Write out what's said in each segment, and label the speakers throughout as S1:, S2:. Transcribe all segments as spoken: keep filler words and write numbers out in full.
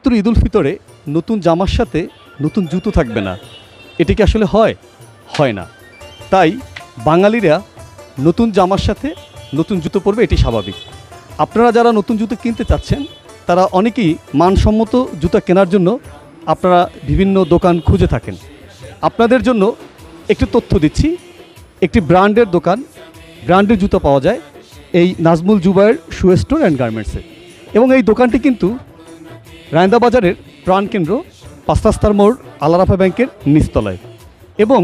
S1: পবিত্র ঈদ উল ফিতরে নতুন জামার সাথে নতুন জুতো থাকবে না, এটি কি আসলে হয়? হয় না। তাই বাঙালিরা নতুন জামার সাথে নতুন জুতো পরবে, এটি স্বাভাবিক। আপনারা যারা নতুন জুতো কিনতে চাচ্ছেন তারা অনেকেই মানসম্মত জুতো কেনার জন্য আপনারা বিভিন্ন দোকান খুঁজে থাকেন। আপনাদের জন্য একটি তথ্য দিচ্ছি, একটি ব্র্যান্ডের দোকান, ব্র্যান্ডের জুতো পাওয়া যায় এই Nazmul Zubair shoe store and গার্মেন্টসে। এবং এই দোকানটি কিন্তু রায়ন্দা বাজারের প্রাণকেন্দ্র পাঁচ রাস্তার মোড় আলারাফা ব্যাংকের নিচতলায়। এবং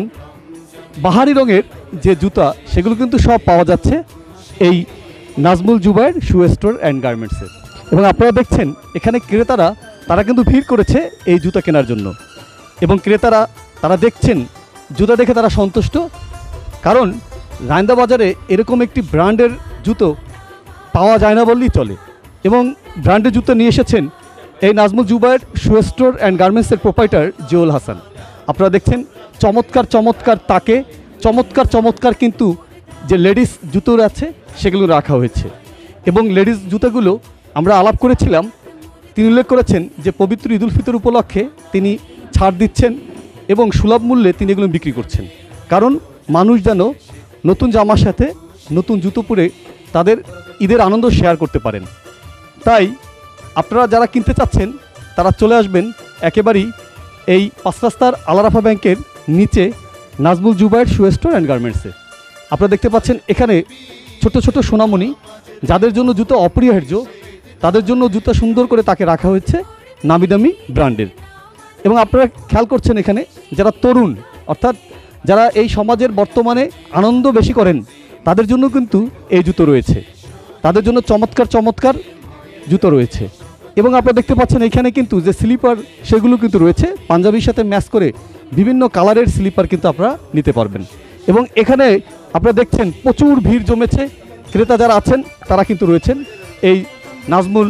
S1: বাহারি রঙের যে জুতা সেগুলো কিন্তু সব পাওয়া যাচ্ছে এই Nazmul Zubair shoe store and গার্মেন্টসে। এবং আপনারা দেখছেন এখানে ক্রেতারা তারা কিন্তু ভিড় করেছে এই জুতা কেনার জন্য। এবং ক্রেতারা তারা দেখছেন জুতা দেখে তারা সন্তুষ্ট, কারণ রায়ন্দা বাজারে এরকম একটি ব্র্যান্ডের জুতো পাওয়া যায় না বললেই চলে। এবং ব্র্যান্ডের জুতো নিয়ে এসেছেন এই Nazmul Zubair shoe store and গার্মেন্টসের প্রোপাইটার জিওল হাসান। আপনারা দেখছেন চমৎকার চমৎকার তাকে চমৎকার চমৎকার কিন্তু যে লেডিস জুতো আছে সেগুলো রাখা হয়েছে। এবং লেডিস জুতোগুলো আমরা আলাপ করেছিলাম, তিনি উল্লেখ করেছেন যে পবিত্র ঈদ উল ফিতর উপলক্ষে তিনি ছাড় দিচ্ছেন এবং সুলভ মূল্যে তিনি এগুলো বিক্রি করছেন, কারণ মানুষ যেন নতুন জামার সাথে নতুন জুতো পরে তাদের ঈদের আনন্দ শেয়ার করতে পারেন। তাই আপনারা যারা কিনতে চাচ্ছেন তারা চলে আসবেন একেবারেই এই পাঁচ রাস্তার আলারাফা ব্যাংকের নিচে Nazmul Zubair shoe store and গার্মেন্টসে। আপনারা দেখতে পাচ্ছেন এখানে ছোট ছোট সোনামণি যাদের জন্য জুতো অপরিহার্য, তাদের জন্য জুতো সুন্দর করে তাকে রাখা হয়েছে নামি দামি ব্র্যান্ডের। এবং আপনারা খেয়াল করছেন এখানে যারা তরুণ, অর্থাৎ যারা এই সমাজের বর্তমানে আনন্দ বেশি করেন, তাদের জন্য কিন্তু এই জুতো রয়েছে, তাদের জন্য চমৎকার চমৎকার জুতো রয়েছে। এবং আপনারা দেখতে পাচ্ছেন এখানে কিন্তু যে স্লিপার সেগুলো কিন্তু রয়েছে, পাঞ্জাবির সাথে ম্যাচ করে বিভিন্ন কালারের স্লিপার কিন্তু আপনারা নিতে পারবেন। এবং এখানে আপনারা দেখছেন প্রচুর ভিড় জমেছে, ক্রেতা যারা আছেন তারা কিন্তু রয়েছেন এই Nazmul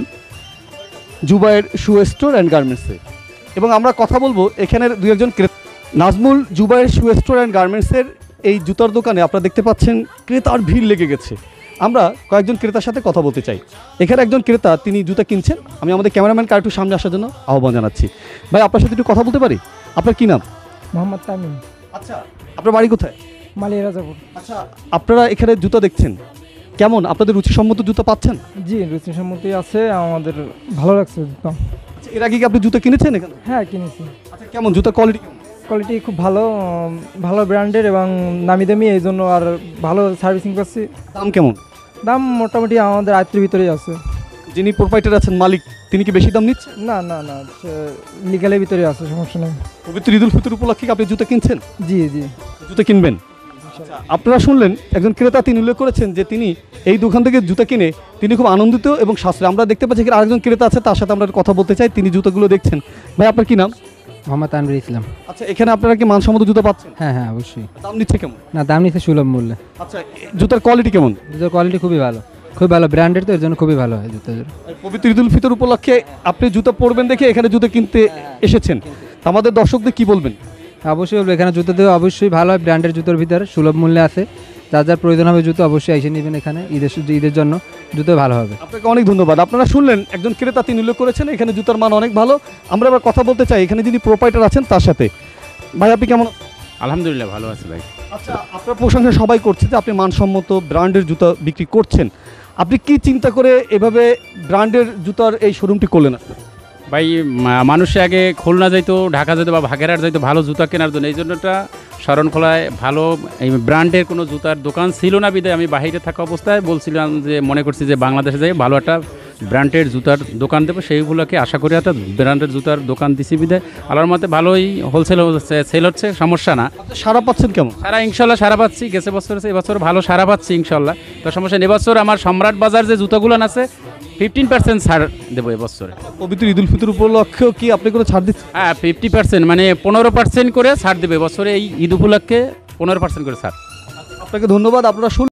S1: Zubair shoe store and গার্মেন্টসে। এবং আমরা কথা বলবো এখানের দু একজন ক্রেতা। Nazmul Zubair shoe store and গার্মেন্টসের এই জুতার দোকানে আপনারা দেখতে পাচ্ছেন ক্রেতার ভিড় লেগে গেছে। আমরা কয়েকজন ক্রেতার সাথে কথা বলতে চাই। এখানে একজন ক্রেতা, তিনি জুতা কিনছেন। আমি আমাদের ক্যামেরাম্যান কার একটু সামনে আসার জন্য আহ্বান জানাচ্ছি। ভাই, আপনার সাথে একটু কথা বলতে পারি? আপনার কী নাম?
S2: মোহাম্মদ তামিম।
S1: আচ্ছা, আপনার বাড়ি কোথায়?
S2: মালিয়া রাজাপুর।
S1: আচ্ছা, আপনারা এখানে জুতা দেখছেন, কেমন আপনাদের রুচিসম্মত জুতা পাচ্ছেন?
S2: জি, রুচিসম্মতি আছে, আমাদের ভালো লাগছে জুতা।
S1: আচ্ছা, এর আগে কি আপনি জুতা কিনেছেন এখানে?
S2: হ্যাঁ, কিনেছি।
S1: আচ্ছা, কেমন জুতার কোয়ালিটি?
S2: কোয়ালিটি খুব ভালো, ভালো ব্র্যান্ডের এবং নামি দামি, এই জন্য আর ভালো সার্ভিসিং পাচ্ছি।
S1: দাম কেমন?
S2: দাম মোটামুটি আমাদের আয়ত্তের ভিতরেই আছে।
S1: যিনি প্রোপাইটার আছেন, মালিক, তিনি কি বেশি দাম নিচ্ছেন?
S2: না না না, লিগালের ভিতরে আছে, সমস্যা নেই।
S1: পবিত্র ঈদ উল ফিতর উপলক্ষে আপনি জুতা কিনছেন?
S2: জি জি,
S1: জুতা কিনবেন। আপনারা শুনলেন একজন ক্রেতা, তিনি উল্লেখ করেছেন যে তিনি এই দোকান থেকে জুতা কিনে তিনি খুব আনন্দিত এবং সাশ্রয়। আমরা দেখতে পাচ্ছি আরেকজন ক্রেতা আছে, তার সাথে আমরা কথা বলতে চাই, তিনি জুতাগুলো দেখছেন। ভাই, আপনার কি নাম?
S3: মোহাম্মদ তানভীর ইসলাম।
S1: আচ্ছা, এখানে আপনারা কি মানসম্মত জুতা পাচ্ছেন?
S3: হ্যাঁ হ্যাঁ, অবশ্যই।
S1: দাম নিচ্ছে কেমন?
S3: না, দাম নিচ্ছে সুলভ মূল্যে।
S1: আচ্ছা, জুতার কোয়ালিটি কেমন?
S3: জুতোর কোয়ালিটি খুবই ভালো, খুবই ভালো ব্র্যান্ডের, তো এর জন্য খুবই ভালো হয় জুতো।
S1: পবিত্র ঈদ উল ফিতর উপলক্ষে আপনি জুতা পরবেন দেখে এখানে জুতো কিনতে এসেছেন, আমাদের দর্শকদের কি বলবেন?
S3: অবশ্যই বলবো, এখানে জুতো দেওয়া অবশ্যই ভালো হয়, ব্র্যান্ডের জুতোর ভিতরে সুলভ মূল্যে আছে। যার যার প্রয়োজন হবে জুতো অবশ্যই এসে নেবেন এখানে, ঈদের ঈদের জন্য জুতো ভালো হবে।
S1: আপনাকে অনেক ধন্যবাদ। আপনারা শুনলেন একজন ক্রেতা, তিনি উল্লেখ করেছেন এখানে জুতার মান অনেক ভালো। আমরা এবার কথা বলতে চাই এখানে যিনি প্রোপাইটার আছেন তার সাথে। ভাই, আপনি কেমন?
S4: আলহামদুলিল্লাহ, ভালো আছে ভাই।
S1: আচ্ছা, আপনার প্রশংসা সবাই করছে যে আপনি মানসম্মত ব্র্যান্ডের জুতা বিক্রি করছেন। আপনি কি চিন্তা করে এভাবে ব্র্যান্ডের জুতার এই শোরুমটি করলেন?
S4: ভাই, মা- মানুষে আগে খুলনা যাইতো, ঢাকা যেত বা ভাগেরহাট যাইতো ভালো জুতা কেনার জন্য। এই জন্যটা শরণখোলায় ভালো এই ব্র্যান্ডের কোনো জুতার দোকান ছিল না, বিদায় আমি বাইরে থাকা অবস্থায় বলছিলাম যে মনে করছি যে বাংলাদেশে যাই ভালো একটা ব্র্যান্ডের জুতার দোকান দেবো, সেইগুলোকে আশা করি একটা ব্র্যান্ডের জুতার দোকান দিছি বিদায় আল্লাহর মতে ভালোই হোলসেল সেল হচ্ছে, সমস্যা না।
S1: সারা পাচ্ছেন কেমন?
S4: সারা ইনশাল্লাহ সারা পাচ্ছি, গেছে বছর এবছর ভালো সারা পাচ্ছি ইনশাল্লাহ, তো সমস্যা নেই। এবছর আমার সম্রাট বাজার যে জুতাগুলো আছে ফিফটিন পার্সেন্ট ছাড় দেবো এবছরে।
S1: পবিত্র ঈদ উল ফিতর উপলক্ষেও কি আপনি কোনো ছাড় দিচ্ছেন?
S4: হ্যাঁ, ফিফটি পার্সেন্ট মানে পনেরো পার্সেন্ট করে ছাড় দেবে এবছরে, এই ঈদ উপলক্ষে পনেরো পার্সেন্ট করে ছাড়।
S1: আপনাকে ধন্যবাদ। আপনারা শুন